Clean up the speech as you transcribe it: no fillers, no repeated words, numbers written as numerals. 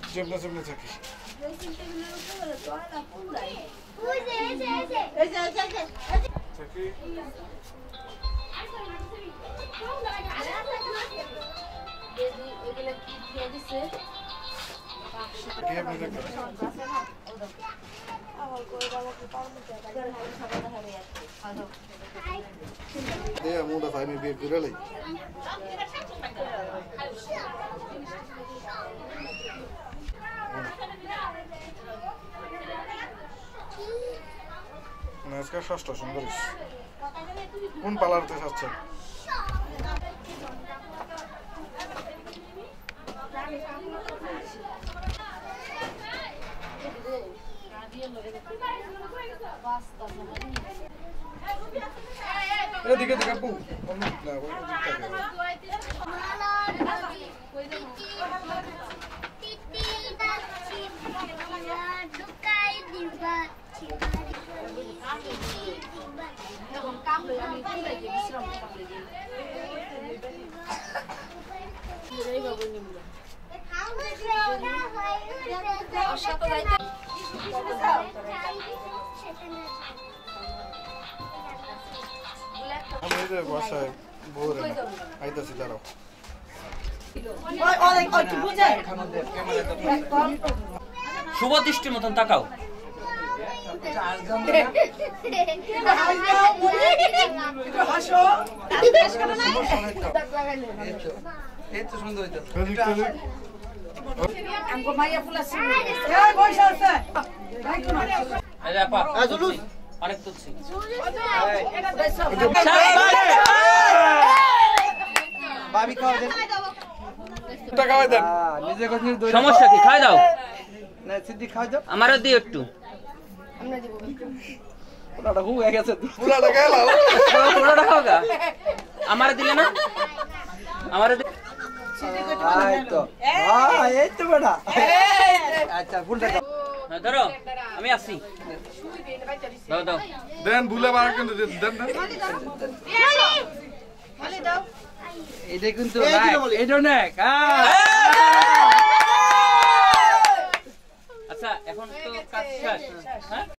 যেমন যেমন থাকি ড্রেসিং টেবিলের উপরে তো আলা পুরাই ওই যে থাকি দিদি এগুলা কি দিয়ে দিছে কি আপনি দেখেন আমার কই বাবা কি পারমু তো তাই সবাই দেখা রে আছে হ্যালো দে মুডা ফাইমে বিয়ে করে লই আজকে ষষ্ঠ সুন্দরী কোন পার্লারতে যাচ্ছেন এদিকে দিকে আপু না কাম লই আমি কি লাগে বিশ্রাম করতে দিই এই বাবু নিমু অসাত যাইতে আমি এই যে বাসায় বউরে আইতাছি দাঁড়াও শুভ দৃষ্টির মতন তাকাও অনেক তুলছি সমস্যা কি খাই দাও আমারও দিও একটু আমার দিলে না আমার ধরো আমি আসি দাও দাও দেন ভুলে বার কিন্তু দেন না এটা কিন্তু এটা অনেক আচ্ছা এখন তো কাজ শেষ হ্যাঁ